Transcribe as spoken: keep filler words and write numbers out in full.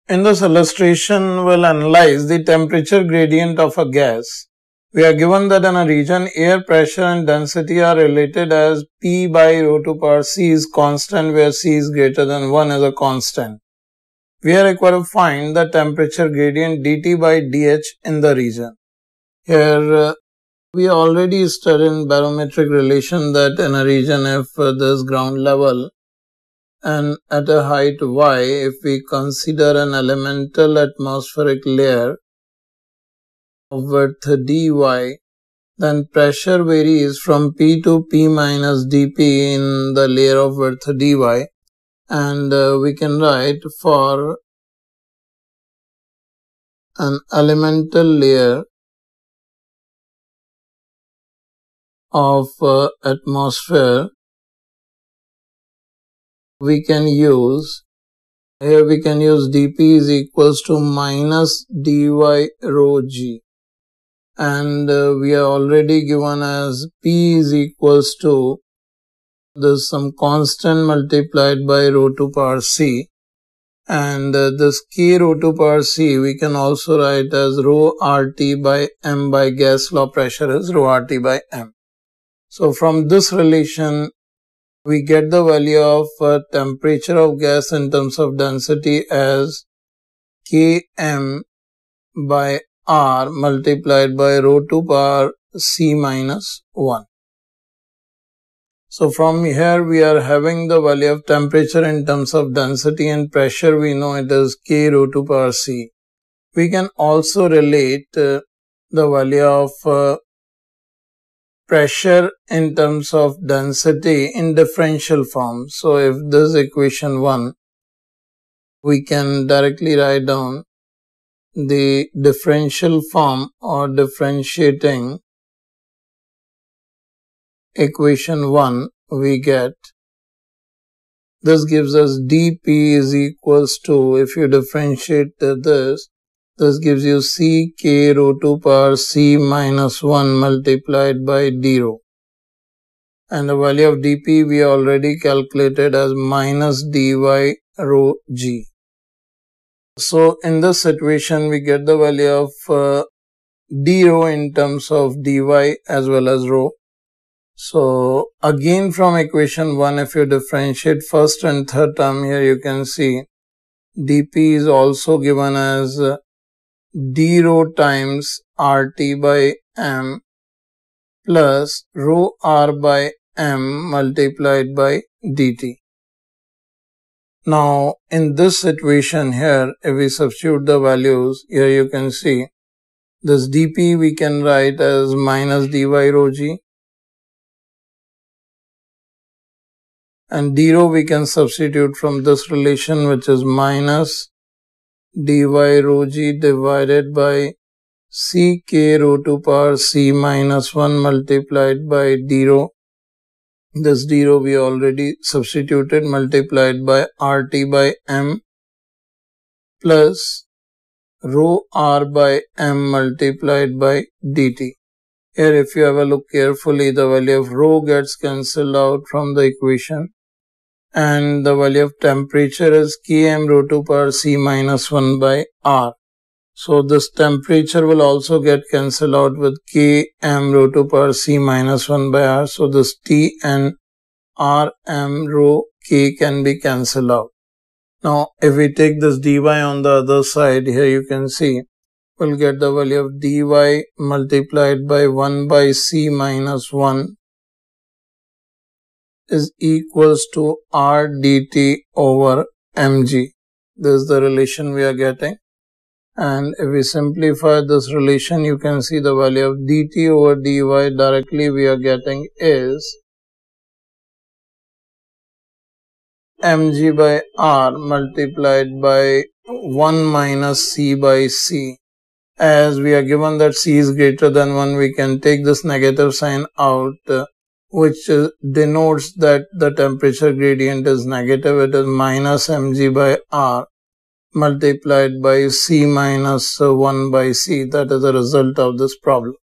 In this illustration, we'll analyze the temperature gradient of a gas. We are given that in a region, air pressure and density are related as P by rho two power C is constant, where C is greater than one is a constant. We are required to find the temperature gradient dt by dH in the region. Here, uh, we already studied in barometric relation that in a region, if uh, this ground level and at a height y, if we consider an elemental atmospheric layer of width dy, then pressure varies from P to P minus dP in the layer of width dy, and uh, we can write for an elemental layer of uh, atmosphere, we can use, here we can use dP is equals to minus dy rho g, and uh, we are already given as P is equals to this some constant multiplied by rho two power C, and uh, this K rho two power C we can also write as rho RT by M by gas law pressure is rho RT by M. So from this relation, we get the value of uh, temperature of gas in terms of density as Km by R multiplied by rho two power C minus one. So from here we are having the value of temperature in terms of density and pressure. We know it is K rho two power C. We can also relate uh, the value of uh, pressure in terms of density in differential form. So if this equation one, we can directly write down the differential form or differentiating equation one, we get, this gives us dP is equals to, if you differentiate this, this gives you C K rho two power C minus one multiplied by d rho. And the value of dP we already calculated as minus dy rho g. So in this situation we get the value of uh, d rho in terms of dy as well as rho. So again from equation one, if you differentiate first and third term, here you can see dP is also given as uh, d rho times RT by M plus rho R by M multiplied by dt. Now in this situation here, if we substitute the values, here you can see this dP we can write as minus dy rho g, and d rho we can substitute from this relation, which is minus dy rho g divided by C K rho two power C minus one multiplied by d rho. This d rho we already substituted, multiplied by RT by M plus rho R by M multiplied by dt. Here if you have a look carefully, the value of rho gets cancelled out from the equation, and the value of temperature is Km rho two power C minus one by R. So this temperature will also get cancelled out with Km rho two power C minus one by R. So this T and R M rho K can be cancelled out. Now if we take this dy on the other side, here you can see we'll get the value of dy multiplied by one by C minus one is equals to R dt over mg. This is the relation we are getting. And if we simplify this relation, you can see the value of dt over dy directly we are getting is mg by R multiplied by one minus C by C. As we are given that C is greater than one, we can take this negative sign out, uh, which uh, denotes that the temperature gradient is negative. It is minus mg by R multiplied by C minus one by C. That is the result of this problem.